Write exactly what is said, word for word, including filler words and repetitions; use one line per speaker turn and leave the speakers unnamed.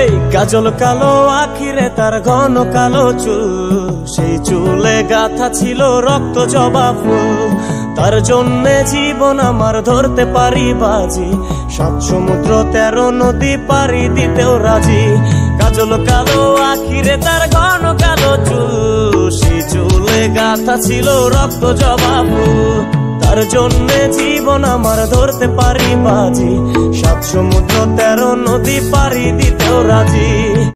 এই কাজল কালো আখিরে তার ঘন কালো চুল, সেই চুলে গাথা ছিল রক্ত জবা ফুল। তার জন্যে জীবন আমার ধরতে পারি বাজি, সাত সমুদ্র তেরো নদী পারি দিতেও রাজি। কাজল কালো আখিরে তার ঘন কালো চুল, সেই চুলে গাথা ছিল রক্ত জবা ফুল। তার জন্যে জীবন আমার ধরতে পারি বাজি, সাত সমুদ্র তেরো নদী পারি দিতেও রাজি।